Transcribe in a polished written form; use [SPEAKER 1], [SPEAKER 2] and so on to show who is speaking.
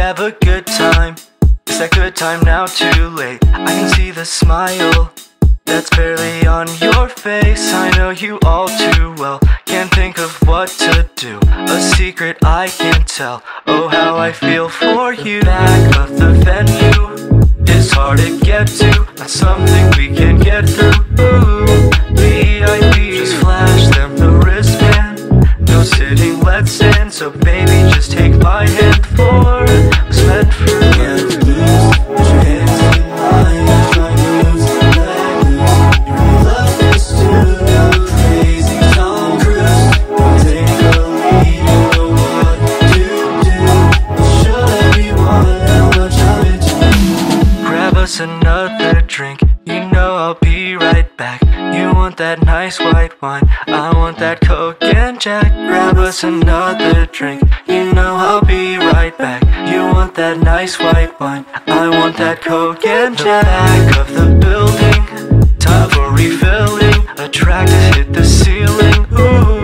[SPEAKER 1] have a good time. Is that good time now too late? I can see the smile that's barely on your face. I know you all too well, can't think of what to do. A secret I can't tell, oh how I feel for you. Back of the venue is hard to get to, not something we can get through. Ooh, VIP, just flash them the wristband. No sitting, let's stand. So baby, just take my hand for what's meant for you. Put your hands in mine, I'm trying to lose the let loose. Your love is too crazy, Tom Cruise. Take a lead, you know what to do. Show everyone how much I'm into you. Grab us another drink, you know I'll be right back. You want that nice white wine, I want that Coke and Jack. Grab us another drink, you know I'll be right back. You want that nice white wine, I want that Coke and Jack. Back of the building, time for refilling. Attracted, hit the ceiling, ooh.